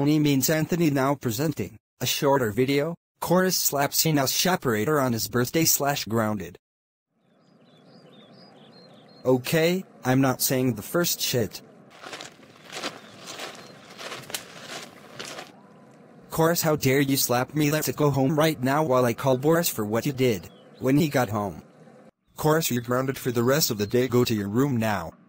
Tony means Anthony. Now presenting a shorter video. Coris slaps YnossZaperator on his birthday / grounded. Okay, I'm not saying the first shit. Coris, how dare you slap me? Let's go home right now while I call Boris for what you did when he got home. Coris, you're grounded for the rest of the day. Go to your room now.